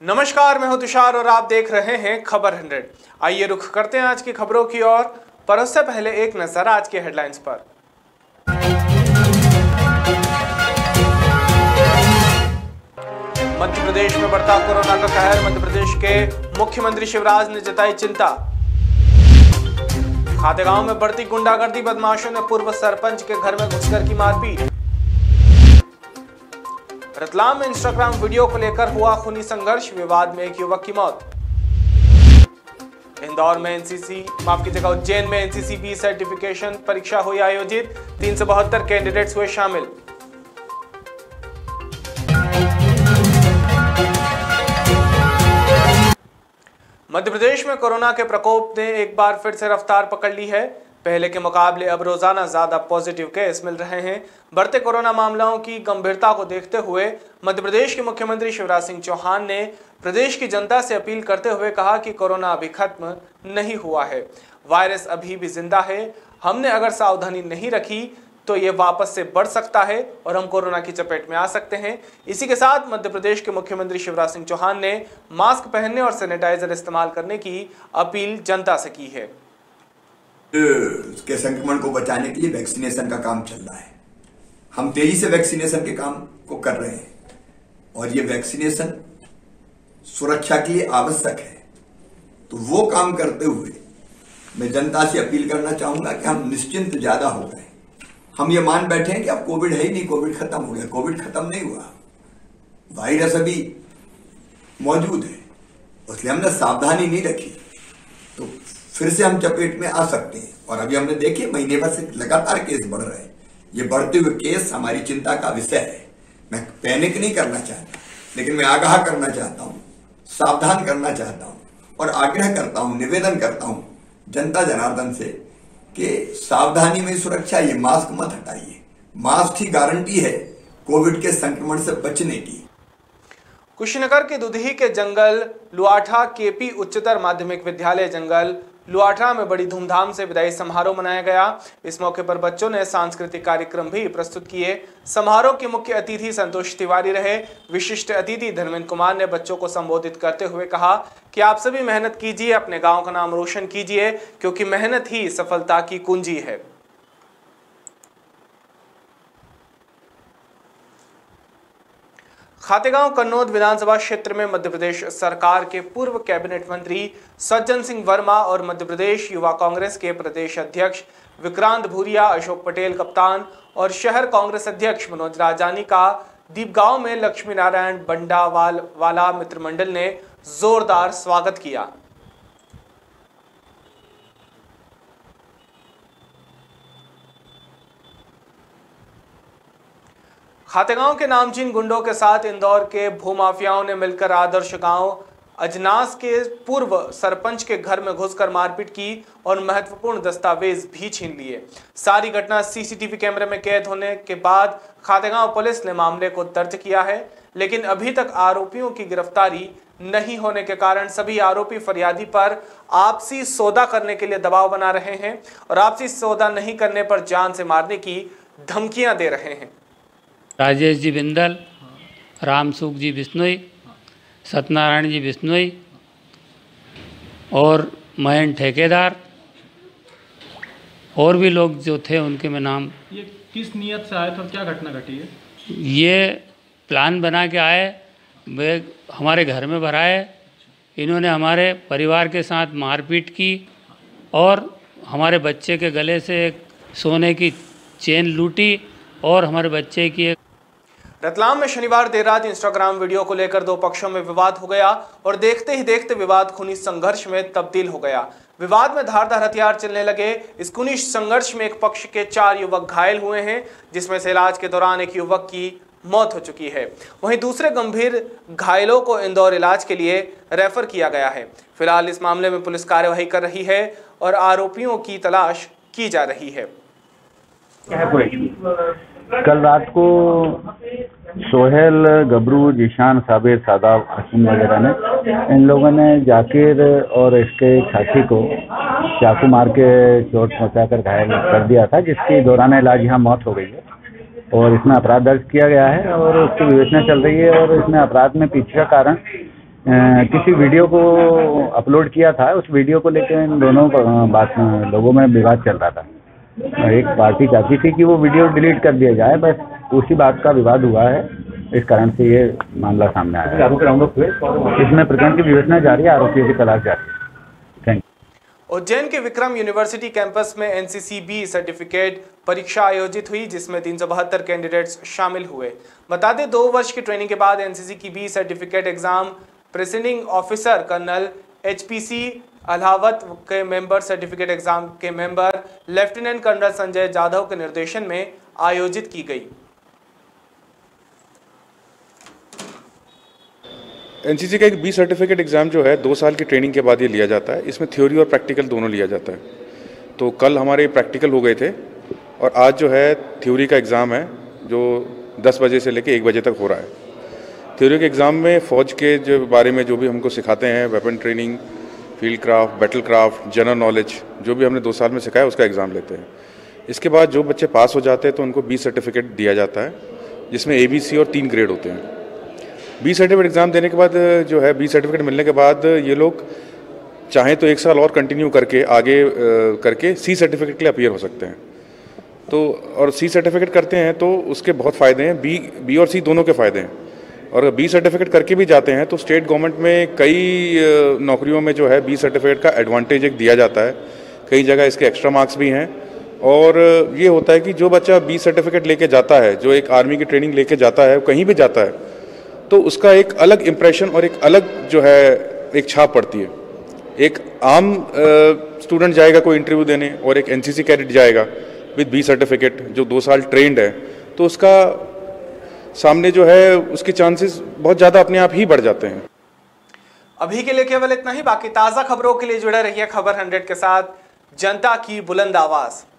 नमस्कार, मैं हूं तुषार और आप देख रहे हैं खबर 100। आइए रुख करते हैं आज की खबरों की ओर, पर उससे पहले एक नजर आज के हेडलाइंस पर। मध्य प्रदेश में बढ़ता कोरोना का कहर, मध्य प्रदेश के मुख्यमंत्री शिवराज ने जताई चिंता। खातेगांव में बढ़ती गुंडागर्दी, बदमाशों ने पूर्व सरपंच के घर में घुसकर की मारपीट। रतलाम में इंस्टाग्राम वीडियो को लेकर हुआ खूनी संघर्ष, विवाद में एक युवक की मौत। इंदौर में उज्जैन में एनसीसी सर्टिफिकेशन परीक्षा हुई आयोजित, 372 कैंडिडेट्स हुए शामिल। मध्य प्रदेश में कोरोना के प्रकोप ने एक बार फिर से रफ्तार पकड़ ली है। पहले के मुकाबले अब रोजाना ज्यादा पॉजिटिव केस मिल रहे हैं। बढ़ते कोरोना मामलों की गंभीरता को देखते हुए मध्य प्रदेश के मुख्यमंत्री शिवराज सिंह चौहान ने प्रदेश की जनता से अपील करते हुए कहा कि कोरोना अभी खत्म नहीं हुआ है, वायरस अभी भी जिंदा है। हमने अगर सावधानी नहीं रखी तो ये वापस से बढ़ सकता है और हम कोरोना की चपेट में आ सकते हैं। इसी के साथ मध्य प्रदेश के मुख्यमंत्री शिवराज सिंह चौहान ने मास्क पहनने और सैनिटाइजर इस्तेमाल करने की अपील जनता से की है। उसके संक्रमण को बचाने के लिए वैक्सीनेशन का काम चल रहा है। हम तेजी से वैक्सीनेशन के काम को कर रहे हैं और ये वैक्सीनेशन सुरक्षा के लिए आवश्यक है। तो वो काम करते हुए मैं जनता से अपील करना चाहूंगा कि हम निश्चिंत ज्यादा हो गए। हम ये मान बैठे हैं कि अब कोविड है ही नहीं, कोविड खत्म हो गया। कोविड खत्म नहीं हुआ, वायरस अभी मौजूद है, इसलिए हमने सावधानी नहीं रखी तो फिर से हम चपेट में आ सकते हैं। और अभी हमने देखे महीने भर से लगातार केस बढ़ रहे हैं। ये बढ़ते हुए केस हमारी चिंता का विषय है। मैं पैनिक नहीं करना चाहता, लेकिन मैं आगाह करना चाहता हूं, सावधान करना चाहता हूं और आग्रह करता हूं, निवेदन करता हूं जनता जनार्दन से कि सावधानी में सुरक्षा। ये मास्क मत हटाइए, मास्क ही गारंटी है कोविड के संक्रमण से बचने की। कुशीनगर के दुधही के जंगल लुआठा केपी उच्चतर माध्यमिक विद्यालय जंगल लुआठा में बड़ी धूमधाम से विदाई समारोह मनाया गया। इस मौके पर बच्चों ने सांस्कृतिक कार्यक्रम भी प्रस्तुत किए। समारोह के मुख्य अतिथि संतोष तिवारी रहे। विशिष्ट अतिथि धर्मेंद्र कुमार ने बच्चों को संबोधित करते हुए कहा कि आप सभी मेहनत कीजिए, अपने गांव का नाम रोशन कीजिए, क्योंकि मेहनत ही सफलता की कुंजी है। खातेगांव कन्नौद विधानसभा क्षेत्र में मध्य प्रदेश सरकार के पूर्व कैबिनेट मंत्री सज्जन सिंह वर्मा और मध्य प्रदेश युवा कांग्रेस के प्रदेश अध्यक्ष विक्रांत भूरिया, अशोक पटेल कप्तान और शहर कांग्रेस अध्यक्ष मनोज राजानी का दीपगांव में लक्ष्मी नारायण बंडावाल वाला मित्र मंडल ने जोरदार स्वागत किया। खातेगांव के नामचीन गुंडों के साथ इंदौर के भूमाफियाओं ने मिलकर आदर्श गांव अजनास के पूर्व सरपंच के घर में घुसकर मारपीट की और महत्वपूर्ण दस्तावेज भी छीन लिए। सारी घटना सीसीटीवी कैमरे में कैद होने के बाद खातेगांव पुलिस ने मामले को दर्ज किया है, लेकिन अभी तक आरोपियों की गिरफ्तारी नहीं होने के कारण सभी आरोपी फरियादी पर आपसी सौदा करने के लिए दबाव बना रहे हैं और आपसी सौदा नहीं करने पर जान से मारने की धमकियां दे रहे हैं। राजेश जी बिंदल, रामसुख जी बिश्नोई, सत्यनारायण जी बिश्नोई और मयंक ठेकेदार और भी लोग जो थे उनके मैं नाम। ये किस नियत से आए थे और क्या घटना घटी है? ये प्लान बना के आए, वे हमारे घर में भराए, इन्होंने हमारे परिवार के साथ मारपीट की और हमारे बच्चे के गले से एक सोने की चेन लूटी और हमारे बच्चे की एक। रतलाम में शनिवार देर रात इंस्टाग्राम वीडियो को लेकर दो पक्षों में विवाद हो गया और देखते ही देखते विवाद खूनी संघर्ष में तब्दील हो गया। विवाद में धारदार हथियार चलने लगे। इस खूनी संघर्ष में एक पक्ष के 4 युवक घायल हुए हैं, जिसमें से इलाज के दौरान एक युवक की मौत हो चुकी है। वहीं दूसरे गंभीर घायलों को इंदौर इलाज के लिए रेफर किया गया है। फिलहाल इस मामले में पुलिस कार्यवाही कर रही है और आरोपियों की तलाश की जा रही है। कल रात को सोहेल, गबरू, जीशान, साबिर, सादाब, हसीन वगैरह ने, इन लोगों ने जाकिर और इसके साथी को चाकू मार के चोट पहुंचाकर घायल कर दिया था, जिसकी दौरान इलाज यहाँ मौत हो गई है और इसमें अपराध दर्ज किया गया है और उसकी विवेचना चल रही है। और इसमें अपराध में पीछे का कारण किसी वीडियो को अपलोड किया था। उस वीडियो को लेकर इन दोनों लोगों में विवाद चल रहा था। एक पार्टी चाहती थी कि वो वीडियो डिलीट कर दिया जाए, बस उसी बात का विवाद हुआ है। इस कारण से ये मामला सामने आया है। इसमें प्रकरण की विवेचना जारी है, आरोपियों की तलाश जारी है। उज्जैन के विक्रम यूनिवर्सिटी कैंपस में एनसीसी-बी सर्टिफिकेट परीक्षा आयोजित हुई, जिसमें 372 कैंडिडेट्स शामिल हुए। बता दें 2 वर्ष की ट्रेनिंग के बाद एनसीसी की B certificate exam presiding officer colonel HPC Alawat के मेंबर सर्टिफिकेट एग्जाम के member lieutenant colonel Sanjay Jadhav के निर्देशन में आयोजित की गई। एनसीसी का एक बी सर्टिफिकेट एग्ज़ाम जो है 2 साल की ट्रेनिंग के बाद ये लिया जाता है। इसमें थ्योरी और प्रैक्टिकल दोनों लिया जाता है। तो कल हमारे प्रैक्टिकल हो गए थे और आज जो है थ्योरी का एग्ज़ाम है, जो 10 बजे से लेकर 1 बजे तक हो रहा है। थ्योरी के एग्ज़ाम में फ़ौज के जो बारे में जो भी हमको सिखाते हैं, weapon training, field craft, battle craft, general knowledge, जो भी हमने 2 साल में सिखाया उसका एग्ज़ाम लेते हैं। इसके बाद जो बच्चे पास हो जाते हैं तो उनको बी सर्टिफिकेट दिया जाता है, जिसमें ABC और 3 ग्रेड होते हैं। बी सर्टिफिकेट एग्ज़ाम देने के बाद जो है बी सर्टिफिकेट मिलने के बाद ये लोग चाहें तो 1 साल और कंटिन्यू करके आगे करके सी सर्टिफिकेट के लिए अपीयर हो सकते हैं। तो और सी सर्टिफिकेट करते हैं तो उसके बहुत फ़ायदे हैं, बी और सी दोनों के फ़ायदे हैं। और बी सर्टिफिकेट करके भी जाते हैं तो स्टेट गवर्नमेंट में कई नौकरियों में जो है बी सर्टिफिकेट का एडवांटेज एक दिया जाता है। कई जगह इसके एक्स्ट्रा मार्क्स भी हैं। और ये होता है कि जो बच्चा बी सर्टिफिकेट लेके जाता है, जो एक आर्मी की ट्रेनिंग लेके जाता है, कहीं भी जाता है, तो उसका एक अलग इम्प्रेशन और एक अलग जो है एक छाप पड़ती है। एक आम स्टूडेंट जाएगा कोई इंटरव्यू देने और एक एनसीसी कैडेट जाएगा विद बी सर्टिफिकेट जो 2 साल ट्रेंड है, तो उसका सामने जो है उसके चांसेस बहुत ज़्यादा अपने आप ही बढ़ जाते हैं। अभी के लिए केवल इतना ही। बाकी ताज़ा खबरों के लिए जुड़े रहिए खबर 100 के साथ। जनता की बुलंद आवाज़।